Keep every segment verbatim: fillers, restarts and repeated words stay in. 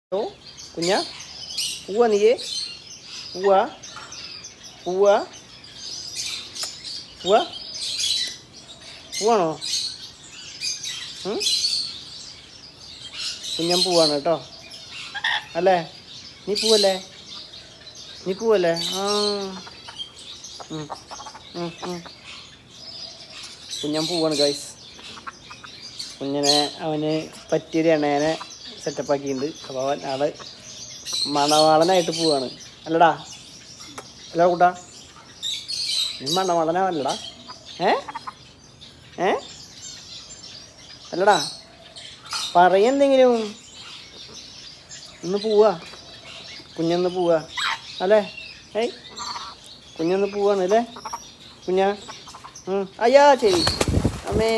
Hello കുഞ്ഞാ പോവാ നീയേ പോവാ പോവാ പോവാ പോവാണോ? കുഞ്ഞൻ പോവാണ് കേട്ടോ. അല്ലേ നീ പോവല്ലേ നീ പോവല്ലേ ആ കുഞ്ഞൻ പോവാണ് ഗൈസ്. കുഞ്ഞിനെ അവന് പറ്റിയൊരു എണ്ണേനെ സെറ്റപ്പ് ആക്കിയിട്ടുണ്ട്. അപ്പോൾ അവൻ ആള് മണവാളനായിട്ട് പോവാണ്. അല്ലടാ അല്ല കൂട്ടാ നീ മണവാളനാവല്ലടാ. ഏ ഏ അല്ലടാ പറയെന്തെങ്കിലും. ഇന്ന് പോവാ കുഞ്ഞൊന്ന് പോവാ അല്ലേ? ഏയ് കുഞ്ഞൊന്ന് പോവാണ് അല്ലേ കുഞ്ഞാ? അയ്യാ ശരി അമ്മേ.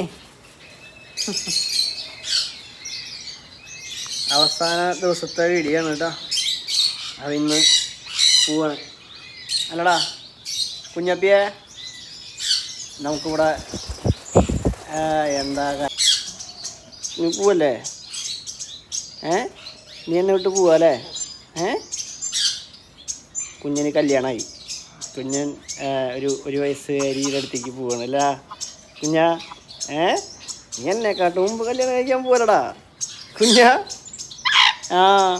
അവസാന ദിവസത്തെ വീഡിയോ ആണ് കേട്ടോ. അവ ഇന്ന് പോവാണ് അല്ലടാ കുഞ്ഞപ്പിയെ. നമുക്കിവിടെ എന്താ നീ പോവല്ലേ? ഏ നീ എന്നെ വിട്ട് പോവാ അല്ലേ? ഏ കുഞ്ഞിന് കല്യാണമായി. കുഞ്ഞൻ ഒരു ഒരു വയസ്സുകാരിയുടെ അടുത്തേക്ക് പോവാണ് അല്ല കുഞ്ഞാ? ഏ നീ എന്നെക്കാട്ട് മുമ്പ് കല്യാണം കഴിക്കാൻ പോവലടാ കുഞ്ഞാ. ആ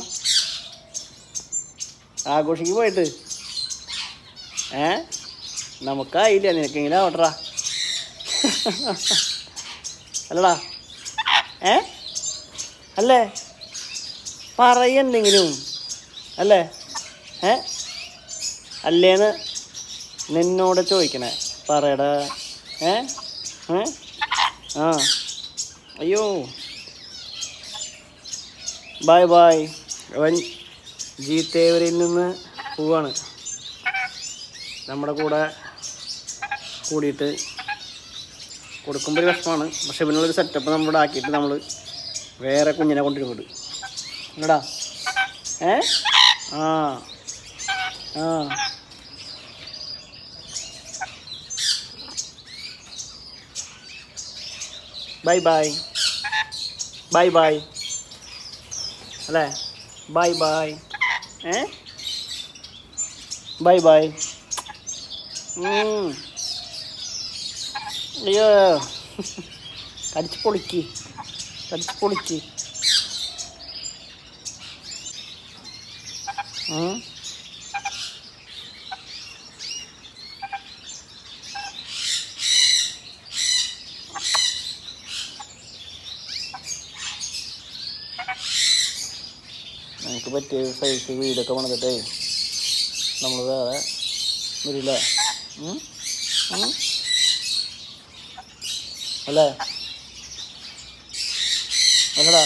ആഘോഷിക്ക് പോയിട്ട് ഏ നമുക്കായില്ല, നിനക്കെങ്കിലും ആവട്ടറാ അല്ലടാ. ഏ അല്ലേ പറയെന്തെങ്കിലും അല്ലേ? ഏ അല്ലേന്ന് നിന്നോട് ചോദിക്കണേ പറയടാ. ഏ ഏ ആ അയ്യോ ബായ് ബായ്. അവൻ ജീത്തേവരിൽ നിന്ന് പോവാണ്. നമ്മുടെ കൂടെ കൂടിയിട്ട് കൊടുക്കുമ്പോൾ ഒരു വിഷമമാണ്. പക്ഷെ ഇവനുള്ളൊരു സെറ്റപ്പ് നമ്മളിവിടെ ആക്കിയിട്ട് നമ്മൾ വേറെ കുഞ്ഞിനെ കൊണ്ടിരുന്നുണ്ട് അല്ലടാ. ഏ ആ ആ ബൈ ബൈ ബൈ ബൈ അല്ലേ? Bye bye. ഏ ബൈ ബൈ. അയ്യോ കടിച്ച് പൊളിക്ക് കടിച്ച് പൊളിക്ക്. നമുക്ക് പറ്റിയ സൈസ് വീടൊക്കെ പണിതിട്ടേ നമ്മൾ വേറെ വരില്ല അല്ലേ? അല്ലടാ.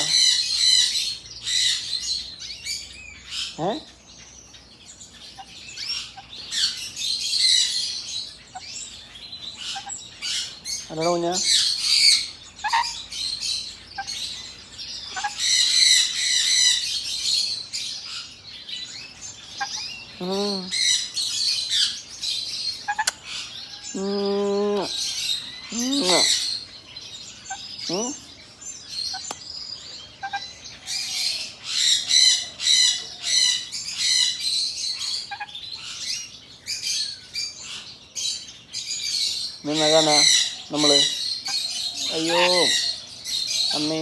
ഏ അല്ലടാ കുഞ്ഞാ. നിന്നകാണ നമ്മള്. അയ്യോ അമ്മേ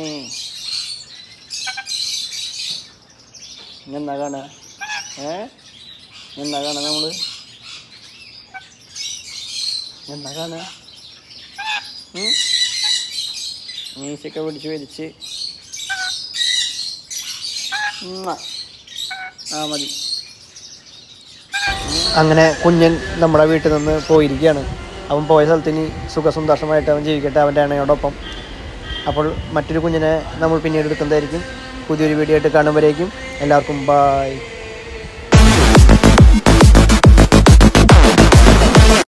നിന്നകാണ. ഏ നിന്നകാണ നമ്മള് നിന്നകാണ. മീശയൊക്കെ പിടിച്ച് വലിച്ച് ആ മതി. അങ്ങനെ കുഞ്ഞൻ നമ്മുടെ വീട്ടിൽ നിന്ന് പോയിരിക്കുകയാണ്. അവൻ പോയ സ്ഥലത്തിന് സുഖസന്തോഷമായിട്ട് അവൻ ജീവിക്കട്ടെ അവൻ്റെ അണയോടൊപ്പം. അപ്പോൾ മറ്റൊരു കുഞ്ഞിനെ നമ്മൾ പിന്നീട് എടുക്കുന്നതായിരിക്കും. പുതിയൊരു വീഡിയോ ആയിട്ട് കാണുമ്പോഴേക്കും എല്ലാവർക്കും ബായ്.